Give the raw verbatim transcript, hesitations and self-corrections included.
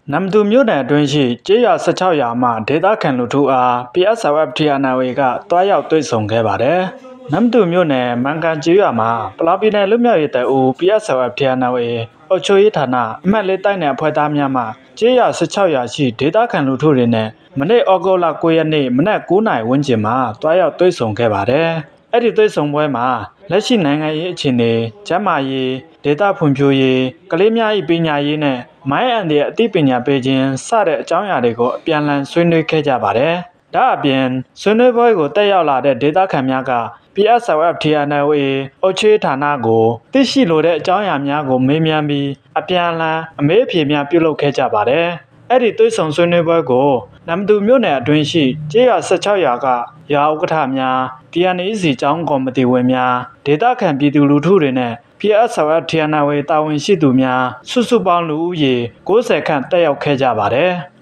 နမ်တူမြို့နယ်အတွင်းရှိကျေးရွာ၁၆ရွာမှဒေသခံလူထုအား P S R F T N L A ကတွားရောက်တွေ့ဆုံခဲ့ပါတယ်။နမ်တူမြို့နယ်မန်ကန်ကျေးရွာမှာပလောင်ပြည်နယ်လူမျိုးရေးတပ်ဦး P S R F T N L A အုပ်ချုပ်ရေးဌာနအမှတ်လေးတိုက်နယ်အဖွဲ့သားများမှကျေးရွာ၁၆ရွာရှိဒေသခံလူထုတွေနဲ့မနေ့ဩဂုတ်လ၉ရက်နေ့မနက်၉နာရီဝန်းကျင်မှာတွားရောက်တွေ့ဆုံခဲ့ပါတယ်။အဲ့ဒီတွေ့ဆုံပွဲမှာလက်ရှိနိုင်ငံရေးအခြေအနေ၊ကျန်းမာရေး၊ဒေသဖွံ့ဖြိုးရေး၊ကလေးများ၏ပညာရေးနဲ့မိုင်းအန်ဒီရဲ့အသိပညာပေးခြင်းစတဲ့အကြောင်းအရာတွေကိုအပြန်အလှန်ဆွေးနွေးခဲ့ကြပါတယ်။ဒါအပြင်ဆွေးနွေးပွဲကိုတက်ရောက်လာတဲ့ဒေသခံများက P S R F T N L A အုပ်ချုပ်ရေးဌာနကိုသိရှိလိုတဲ့အကြောင်းအရာများကိုမေးမြန်းပြီးအပြန်အလှန်အမေးအဖြေများပြုလုပ်ခဲ့ကြပါတယ်။အဲ့ဒီတွေ့ဆုံဆွေးနွေးပွဲကိုနမ်တူမြို့နယ်အတွင်းရှိကျေးရွာ၁၆ရွာကရွာဥက္ကဋ္ဌများ D N A C ကျောင်းကော်မတီဝင်များဒေသခံပြည်သူလူထုတွေနဲ့ P S R F T N L A တာဝန်ရှိသူများစုစုပေါင်းလူဦးရေ၉၀ခန့်တက်ရောက်ခဲ့ကြပါတယ်။